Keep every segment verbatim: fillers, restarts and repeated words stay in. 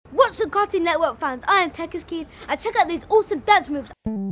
What's up, Cartoon Network fans? I am Tekkerz and check out these awesome dance moves.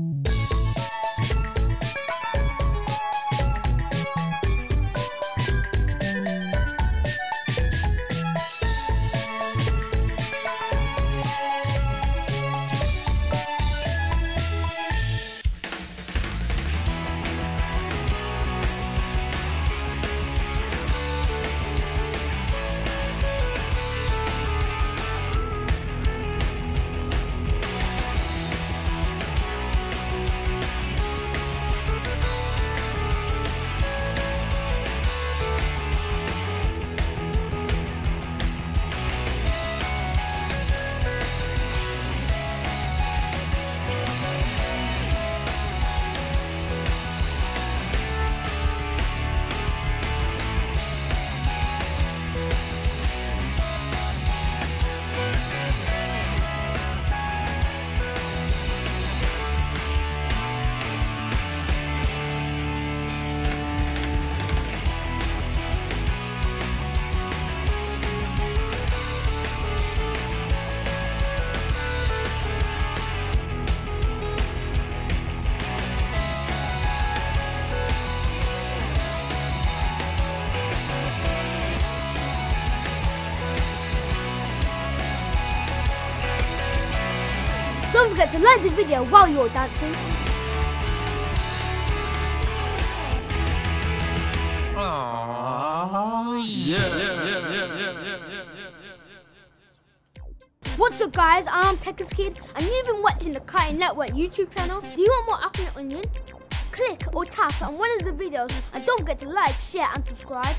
Don't forget to like this video while you're dancing. Aww, yeah, yeah, yeah, yeah, yeah, yeah, yeah, yeah. What's up, guys? I'm Tekkerz and you've been watching the Cartoon Network YouTube channel. Do you want more Apple and Onion? Click or tap on one of the videos and don't forget to like, share and subscribe.